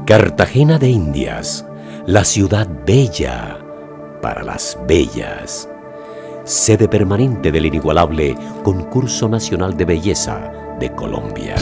Cartagena de Indias, la ciudad bella para las bellas. Sede permanente del inigualable Concurso Nacional de Belleza de Colombia.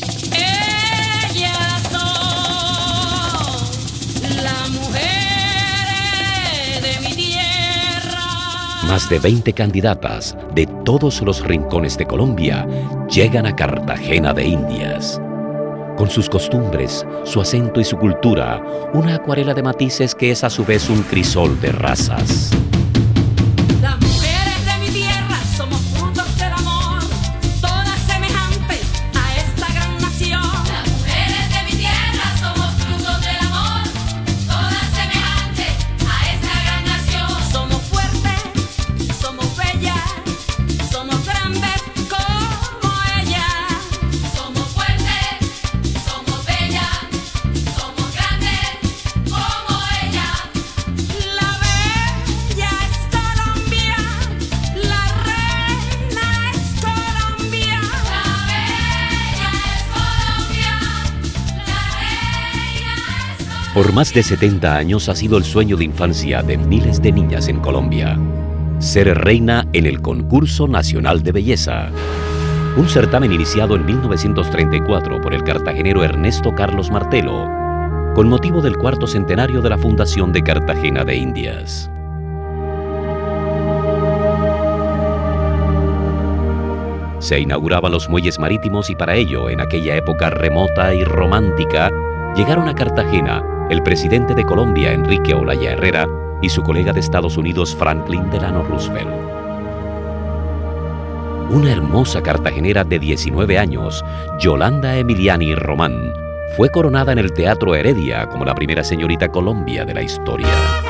Ellas son las mujeres de mi tierra. Más de 20 candidatas de todos los rincones de Colombia llegan a Cartagena de Indias. Con sus costumbres, su acento y su cultura, una acuarela de matices que es a su vez un crisol de razas. Las mujeres de mi tierra somos frutos del amor, todas semejantes a esta gran nación. Las mujeres de mi tierra somos frutos del amor, todas semejantes a esta gran nación. Somos fuertes, somos bellas, somos grandes como ellas. Somos fuertes, somos bellas, somos grandes como ellas. La bella es Colombia, la reina es Colombia. La bella es Colombia, la reina es Colombia. Por más de 70 años ha sido el sueño de infancia de miles de niñas en Colombia. Ser reina en el Concurso Nacional de Belleza. Un certamen iniciado en 1934 por el cartagenero Ernesto Carlos Martelo, con motivo del 4º centenario de la fundación de Cartagena de Indias. Se inauguraban los muelles marítimos y para ello, en aquella época remota y romántica, llegaron a Cartagena el presidente de Colombia, Enrique Olaya Herrera, y su colega de Estados Unidos, Franklin Delano Roosevelt. Una hermosa cartagenera de 19 años, Yolanda Emiliani Román, fue coronada en el Teatro Heredia como la primera señorita Colombia de la historia.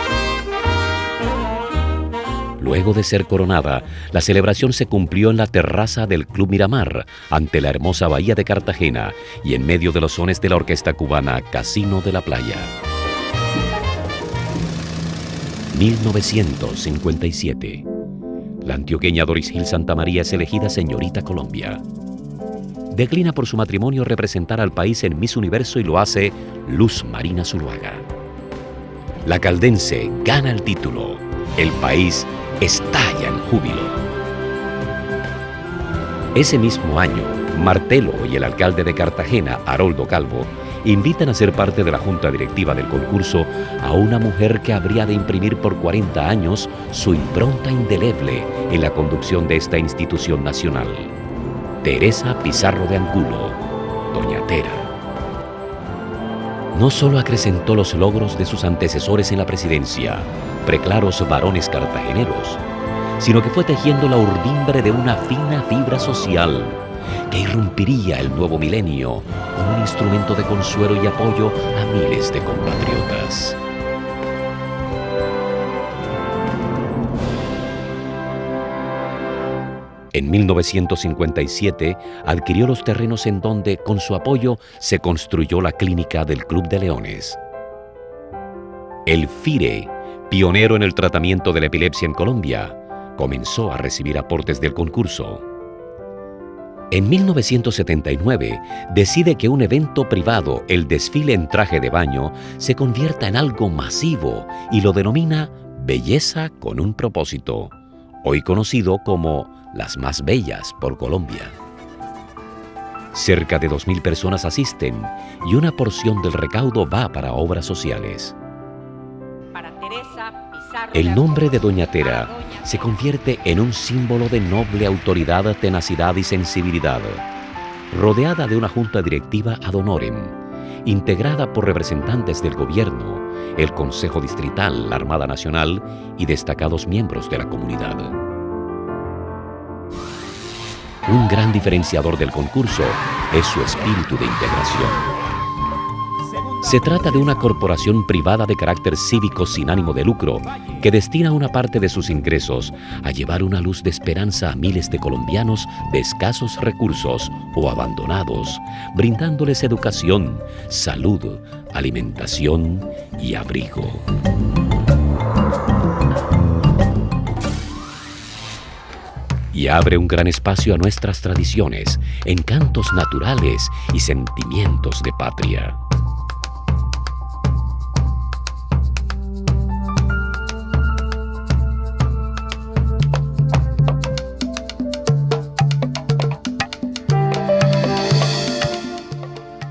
Luego de ser coronada, la celebración se cumplió en la terraza del Club Miramar, ante la hermosa bahía de Cartagena y en medio de los sones de la orquesta cubana Casino de la Playa. 1957. La antioqueña Doris Gil Santamaría es elegida señorita Colombia. Declina por su matrimonio representar al país en Miss Universo y lo hace Luz Marina Zuluaga. La caldense gana el título. El país estalla en júbilo. Ese mismo año, Martelo y el alcalde de Cartagena, Haroldo Calvo, invitan a ser parte de la junta directiva del concurso a una mujer que habría de imprimir por 40 años su impronta indeleble en la conducción de esta institución nacional. Teresa Pizarro de Angulo, Doña Tera. No solo acrecentó los logros de sus antecesores en la presidencia, preclaros varones cartageneros, sino que fue tejiendo la urdimbre de una fina fibra social que irrumpiría el nuevo milenio como un instrumento de consuelo y apoyo a miles de compatriotas. En 1957 adquirió los terrenos en donde, con su apoyo, se construyó la clínica del Club de Leones. El FIRE, pionero en el tratamiento de la epilepsia en Colombia, comenzó a recibir aportes del concurso. En 1979 decide que un evento privado, el desfile en traje de baño, se convierta en algo masivo y lo denomina Belleza con un propósito, hoy conocido como Las Más Bellas por Colombia. Cerca de 2.000 personas asisten y una porción del recaudo va para obras sociales. El nombre de Doña Tera se convierte en un símbolo de noble autoridad, tenacidad y sensibilidad, rodeada de una junta directiva ad honorem, integrada por representantes del gobierno, el Consejo Distrital, la Armada Nacional y destacados miembros de la comunidad. Un gran diferenciador del concurso es su espíritu de integración. Se trata de una corporación privada de carácter cívico sin ánimo de lucro que destina una parte de sus ingresos a llevar una luz de esperanza a miles de colombianos de escasos recursos o abandonados, brindándoles educación, salud, alimentación y abrigo. Y abre un gran espacio a nuestras tradiciones, encantos naturales y sentimientos de patria.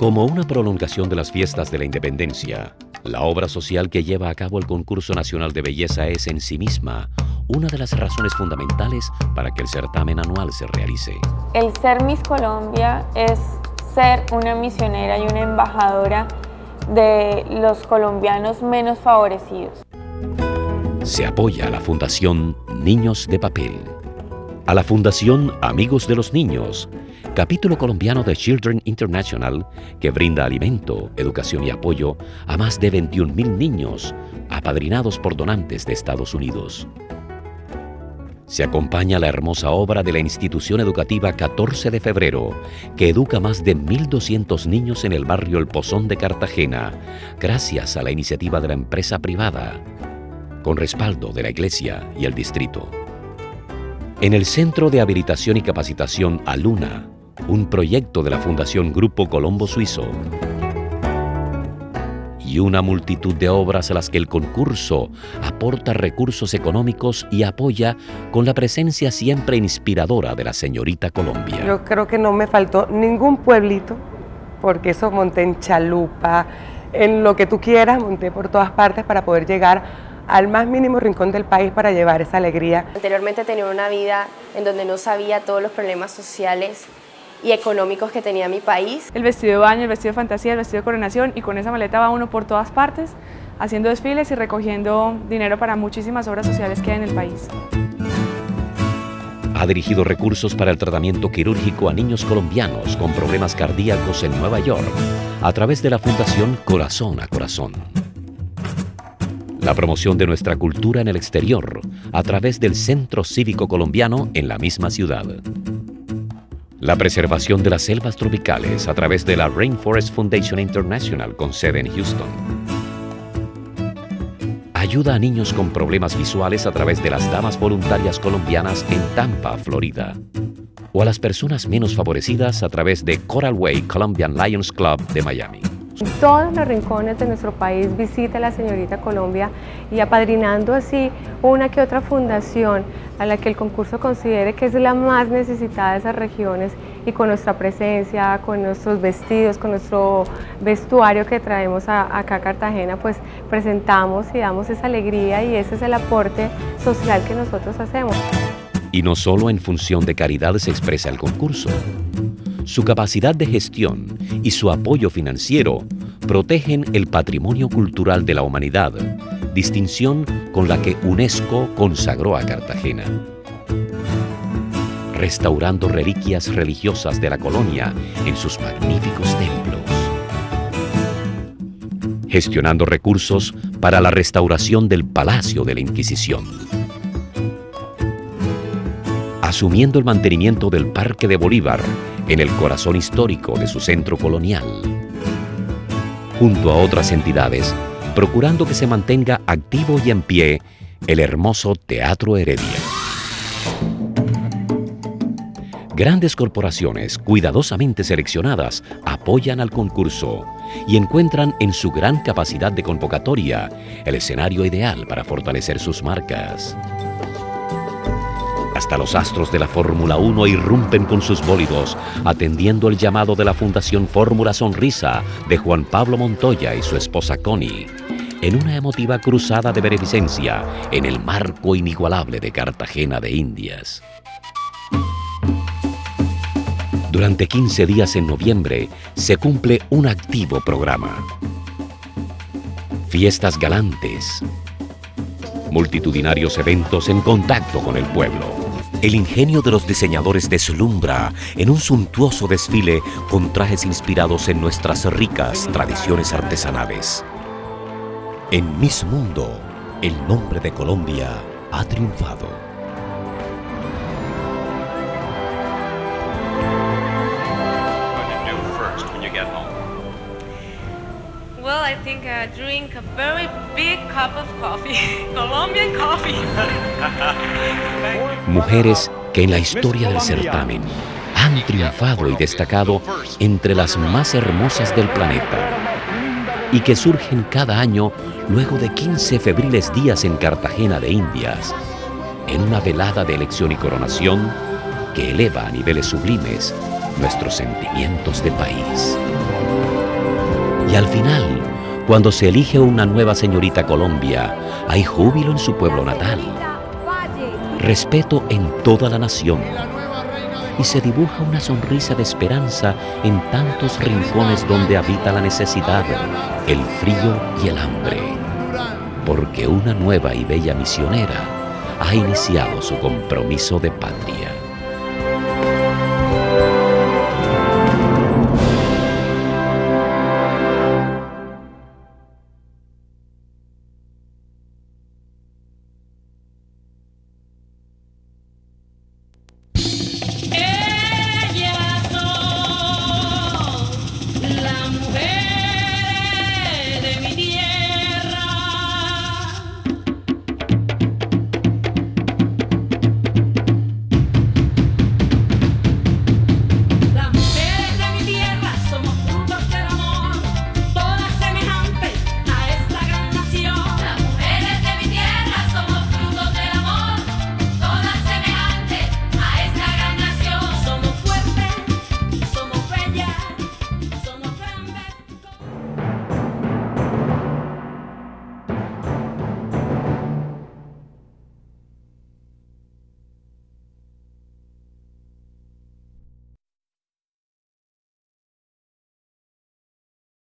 Como una prolongación de las fiestas de la independencia, la obra social que lleva a cabo el Concurso Nacional de Belleza es en sí misma una de las razones fundamentales para que el certamen anual se realice. El ser Miss Colombia es ser una misionera y una embajadora de los colombianos menos favorecidos. Se apoya a la Fundación Niños de Papel, a la Fundación Amigos de los Niños, capítulo colombiano de Children International, que brinda alimento, educación y apoyo a más de 21.000 niños, apadrinados por donantes de Estados Unidos. Se acompaña la hermosa obra de la institución educativa 14 de febrero, que educa a más de 1.200 niños en el barrio El Pozón de Cartagena, gracias a la iniciativa de la empresa privada, con respaldo de la Iglesia y el distrito. En el Centro de Habilitación y Capacitación Aluna, un proyecto de la Fundación Grupo Colombo Suizo, y una multitud de obras a las que el concurso aporta recursos económicos y apoya con la presencia siempre inspiradora de la señorita Colombia. Yo creo que no me faltó ningún pueblito, porque eso monté en chalupa, en lo que tú quieras, monté por todas partes para poder llegar al más mínimo rincón del país para llevar esa alegría. Anteriormente tenía una vida en donde no sabía todos los problemas sociales y económicos que tenía mi país. El vestido de baño, el vestido de fantasía, el vestido de coronación, y con esa maleta va uno por todas partes, haciendo desfiles y recogiendo dinero para muchísimas obras sociales que hay en el país. Ha dirigido recursos para el tratamiento quirúrgico a niños colombianos con problemas cardíacos en Nueva York, a través de la Fundación Corazón a Corazón. La promoción de nuestra cultura en el exterior, a través del Centro Cívico Colombiano en la misma ciudad. La preservación de las selvas tropicales a través de la Rainforest Foundation International con sede en Houston. Ayuda a niños con problemas visuales a través de las Damas Voluntarias Colombianas en Tampa, Florida. O a las personas menos favorecidas a través de Coral Way Colombian Lions Club de Miami. En todos los rincones de nuestro país visita la señorita Colombia, y apadrinando así una que otra fundación a la que el concurso considere que es la más necesitada de esas regiones, y con nuestra presencia, con nuestros vestidos, con nuestro vestuario que traemos acá a Cartagena, pues presentamos y damos esa alegría, y ese es el aporte social que nosotros hacemos. Y no solo en función de caridad se expresa el concurso. Su capacidad de gestión y su apoyo financiero protegen el patrimonio cultural de la humanidad, distinción con la que UNESCO consagró a Cartagena. Restaurando reliquias religiosas de la colonia en sus magníficos templos. Gestionando recursos para la restauración del Palacio de la Inquisición. Asumiendo el mantenimiento del Parque de Bolívar en el corazón histórico de su centro colonial. Junto a otras entidades, procurando que se mantenga activo y en pie el hermoso Teatro Heredia. Grandes corporaciones cuidadosamente seleccionadas apoyan al concurso y encuentran en su gran capacidad de convocatoria el escenario ideal para fortalecer sus marcas. Hasta los astros de la Fórmula 1 irrumpen con sus bólidos, atendiendo el llamado de la Fundación Fórmula Sonrisa de Juan Pablo Montoya y su esposa Connie, en una emotiva cruzada de beneficencia en el marco inigualable de Cartagena de Indias. Durante 15 días en noviembre se cumple un activo programa. Fiestas galantes, multitudinarios eventos en contacto con el pueblo. El ingenio de los diseñadores deslumbra en un suntuoso desfile con trajes inspirados en nuestras ricas tradiciones artesanales. En Miss Mundo, el nombre de Colombia ha triunfado. Well, I think I drink a very big cup of coffee, Colombian coffee. Mujeres que en la historia del certamen han triunfado y destacado entre las más hermosas del planeta y que surgen cada año luego de 15 febriles días en Cartagena de Indias, en una velada de elección y coronación que eleva a niveles sublimes nuestros sentimientos de país. Y al final, cuando se elige una nueva señorita Colombia, hay júbilo en su pueblo natal, respeto en toda la nación, y se dibuja una sonrisa de esperanza en tantos rincones donde habita la necesidad, el frío y el hambre, porque una nueva y bella misionera ha iniciado su compromiso de patria.